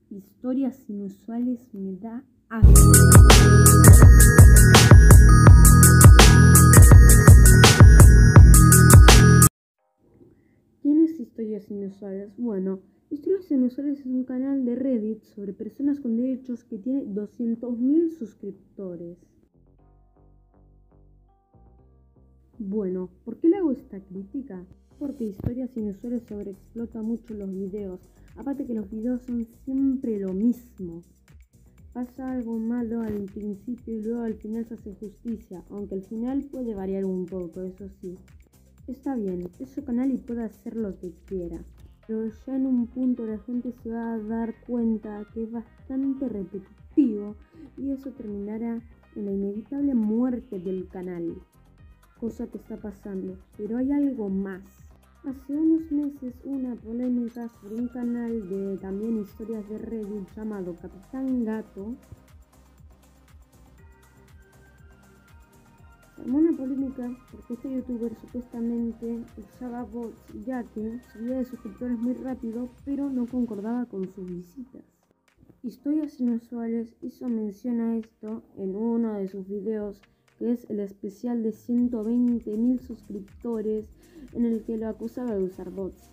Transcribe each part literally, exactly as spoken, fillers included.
historias inusuales me da asco. ¿Tienes historias inusuales? Bueno, Historias Inusuales es un canal de Reddit sobre personas con derechos que tiene doscientos mil suscriptores. Bueno, ¿por qué le hago esta crítica? Porque Historias Inusuales sobreexplota mucho los videos. Aparte que los videos son siempre lo mismo. Pasa algo malo al principio y luego al final se hace justicia, aunque al final puede variar un poco, eso sí. Está bien, es su canal y puede hacer lo que quiera, pero ya en un punto la gente se va a dar cuenta que es bastante repetitivo y eso terminará en la inevitable muerte del canal, cosa que está pasando. Pero hay algo más. Hace unos meses una polémica sobre un canal de también historias de Reddit llamado Capitán Gato. Se armó una polémica porque este youtuber supuestamente usaba bots ya que subía de suscriptores muy rápido, pero no concordaba con sus visitas. Historias Inusuales hizo mención a esto en uno de sus videos, que es el especial de ciento veinte mil suscriptores, en el que lo acusaba de usar bots.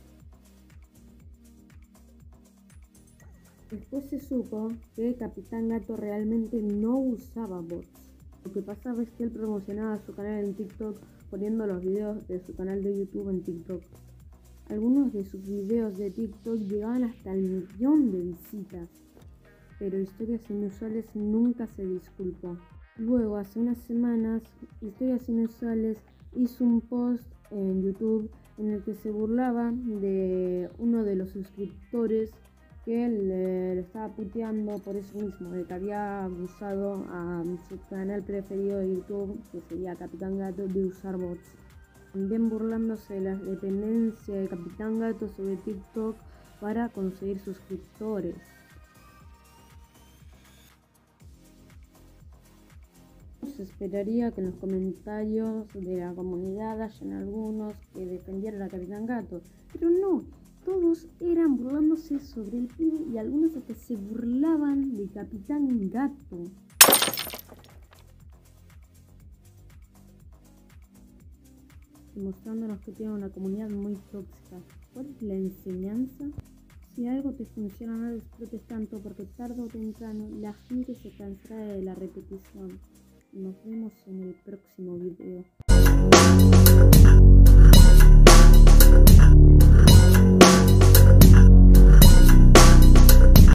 Después se supo que Capitán Gato realmente no usaba bots. Lo que pasaba es que él promocionaba su canal en TikTok poniendo los videos de su canal de YouTube en TikTok. Algunos de sus videos de TikTok llegaban hasta el millón de visitas, pero Historias Inusuales nunca se disculpó. Luego, hace unas semanas, Historias Inusuales hizo un post en YouTube en el que se burlaba de uno de los suscriptores que le, le estaba puteando por eso mismo, de que había abusado a su canal preferido de YouTube, que sería Capitán Gato, de usar bots. También burlándose de la dependencia de Capitán Gato sobre TikTok para conseguir suscriptores. Se esperaría que en los comentarios de la comunidad hayan algunos que defendieran a Capitán Gato, pero no, todos eran burlándose sobre el pibe y algunos hasta se burlaban de Capitán Gato. Demostrándonos que tiene una comunidad muy tóxica. ¿Cuál es la enseñanza? Si algo te funciona, no lo explotes tanto, porque tarde o temprano la gente se cansará de la repetición. Nos vemos en el próximo video.